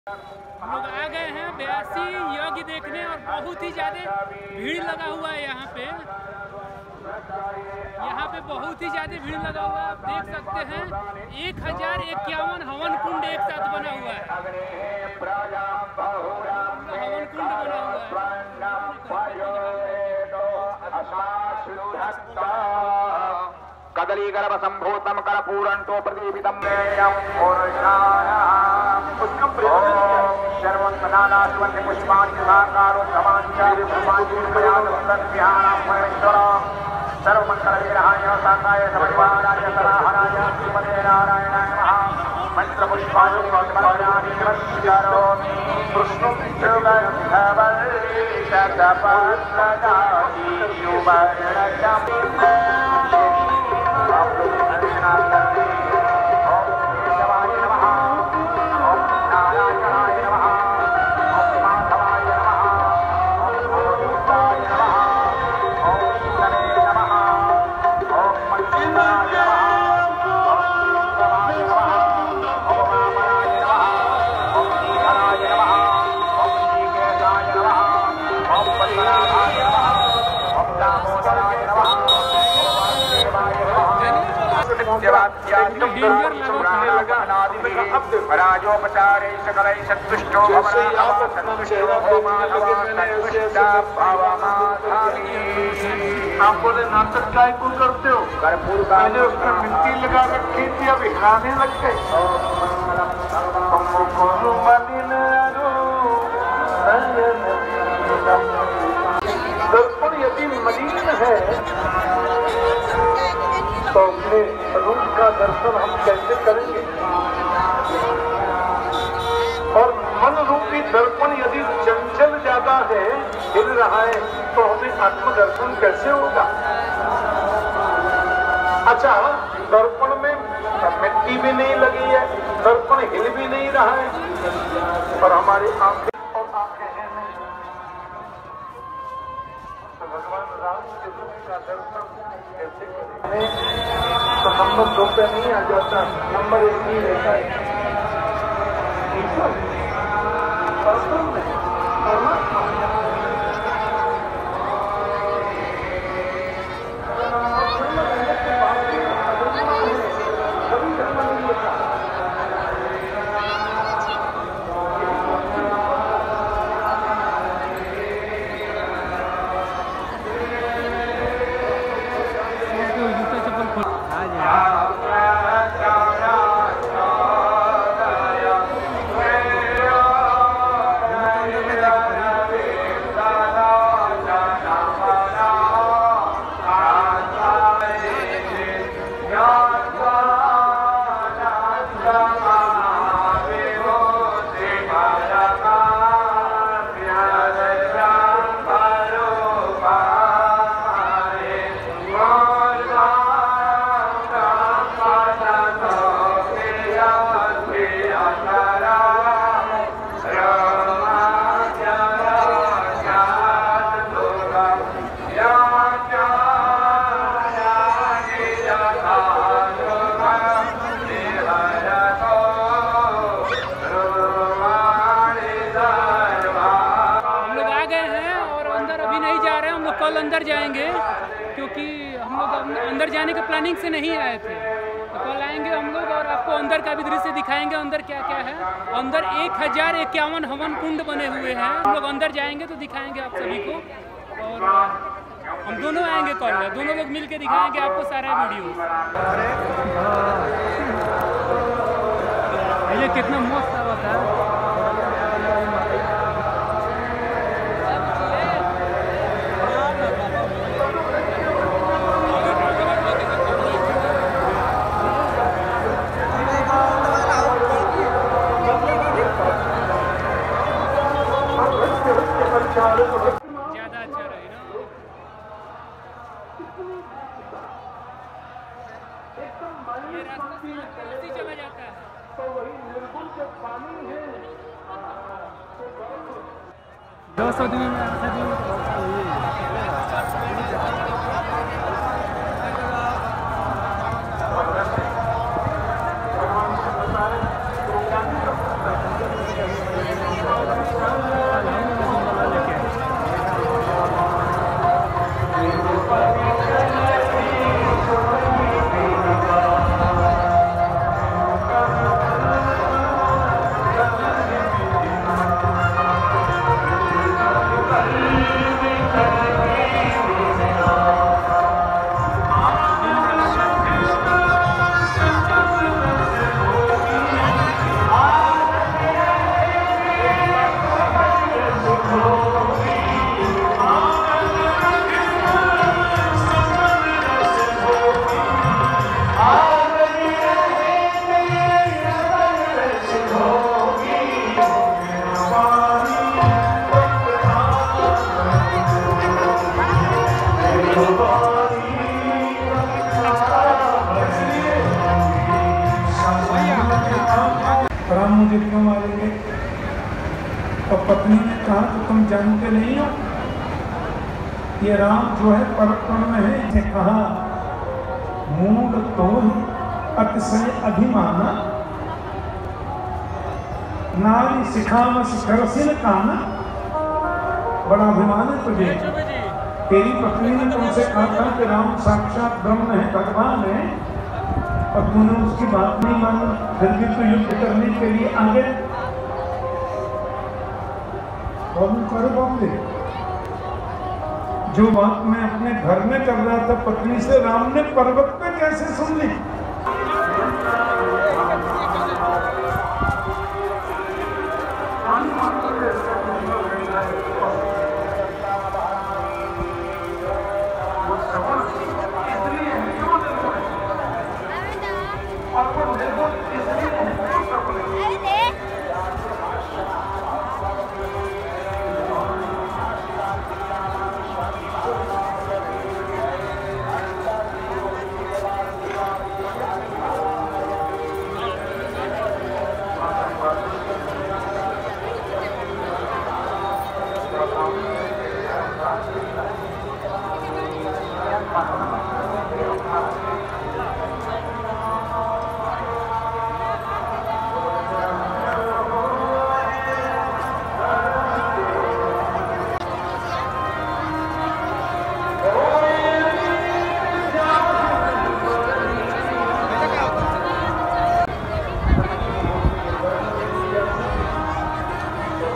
हम लोग आ गए हैं बयासी यज्ञ देखने और बहुत ही ज़्यादा भीड़ लगा हुआ है यहाँ पे बहुत ही ज़्यादा भीड़ लगा हुआ है। आप देख सकते हैं 1051 हवन कुंड एक साथ बना हुआ है। हवन कुंड बना हुआ है। कदली गर्भ संभूतम कर पूरंतो प्रदीपितम शर्वन्नानाश्वन्य पुष्पाणि साकारो समाचार्य सर्वमंगलविग्रहाय साकाय समर्पणाय सनाहनाय श्रीमते नारायणाय नमः मंत्रपुष्पाणि समर्पयामि नमस्कारोमि कृष्णं शतपत्रदाति युवर्णकम् राजोपचारे सकलै सन्तुष्टो आप बोले नाटक काय को करते हो? पहले उसमें मिट्टी लगा रखी थी, अब हिलाने लग गए। दर्पण यदि मलिन है तो अपने रूप का दर्शन हम कैसे करेंगे? और मन रूपी दर्पण यदि चंचल ज्यादा है, हिल रहा है, तो हमें आत्मदर्शन कैसे होगा? अच्छा, दर्पण में मिट्टी भी नहीं लगी है, दर्पण हिल भी नहीं रहा है, और हमारी आंखें और आंखें हैं नहीं। तो भगवान राम के रूप का दर्शन कैसे करें? तो नंबर 2 पे नहीं आ जाता, नंबर 1 ही रहता है। कल अंदर जाएंगे क्योंकि हम लोग अंदर जाने के प्लानिंग से नहीं आए थे, तो कल आएंगे हम लोग और आपको अंदर का भी दृश्य दिखाएंगे। अंदर क्या क्या है, अंदर 1051 हवन कुंड बने हुए हैं। हम लोग अंदर जाएंगे तो दिखाएंगे आप सभी को, और हम दोनों आएंगे कल, दोनों लोग मिल के दिखाएंगे आपको सारा वीडियो। ये कितना मस्त होता है। ज्यादा अच्छा रहे ना। ये रास्ता चला जाता है तो वही निर्गुण जो पानी है 200 दिन में तो पत्नी ने कहा कि तुम जानते नहीं हो, ये राम जो है परपण में है। इसे कहा मूड तो अतिशय अभिमाना, नारी सिखामस करसिन काना। बड़ा अभिमान है तुझे, तेरी पत्नी ने तुमसे कहा था कि राम साक्षात ब्रह्म है, भगवान है, और तूने उसकी बात नहीं मानी, फिर भी तू युद्ध करने के लिए आ गए। जो बात मैं अपने घर में कर रहा था पत्नी से, राम ने पर्वत पे कैसे सुन ली?